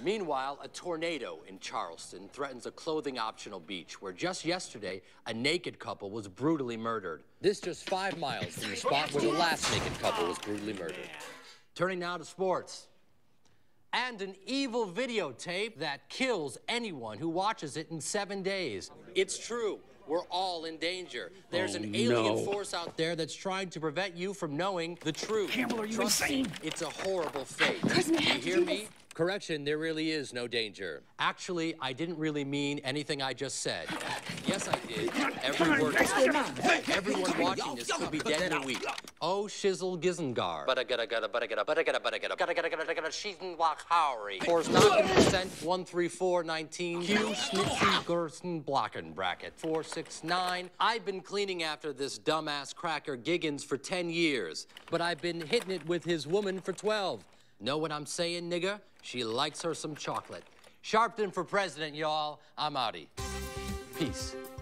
Meanwhile, a tornado in Charleston threatens a clothing-optional beach where just yesterday, a naked couple was brutally murdered. This just 5 miles from the spot where the last naked couple was brutally murdered. Turning now to sports. And an evil videotape that kills anyone who watches it in 7 days. It's true. We're all in danger. There's an alien force out there that's trying to prevent you from knowing the truth. Campbell, are you insane? It's a horrible fate. You hear me? Correction, there really is no danger. Actually, I didn't really mean anything I just said. Yes, I did. Every word. Everyone watching this could be dead in a week. Oh, shizzle gizengar. Shizenwachhauri. Force 90%, 13419. Q Schnitzy Gersten Blocken bracket. 469. I've been cleaning after this dumbass cracker Giggins for 10 years, but I've been hitting it with his woman for 12. Know what I'm saying, nigga? She likes her some chocolate. Sharpton for president, y'all. I'm outie. Peace.